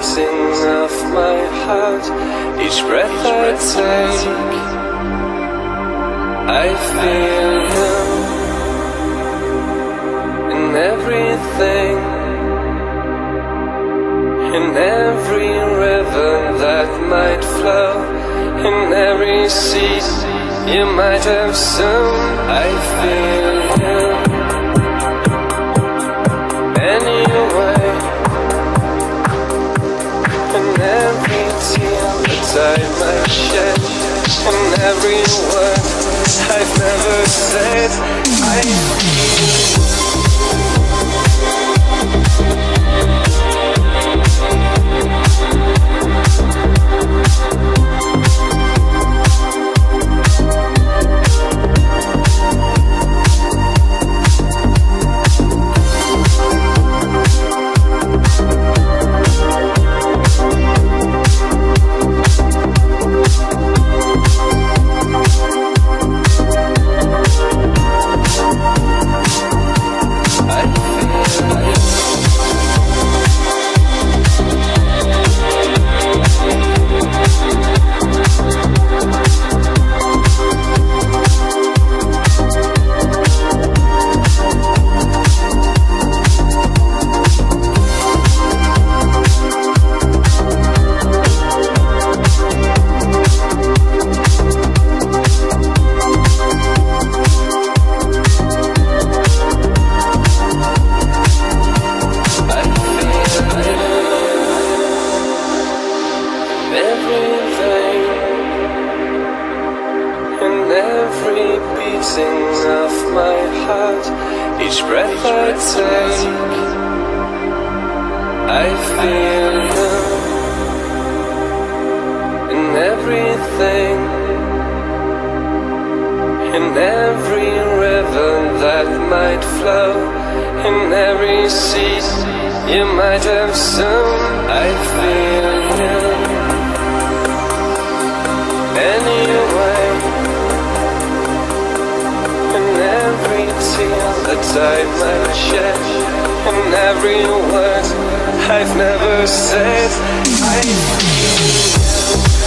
beating of my heart, each breath I take, I feel you in everything, in every river that might flow, in every seed you might have sown. I feel you anyway, in every tear that I might shed, in every word I've never said. I feel of my heart, each breath I take, I feel you in everything, in every river that might flow, in every seed you might have sown. I feel you anyway, every tear that I might shed, and every word I've never said. I feel you.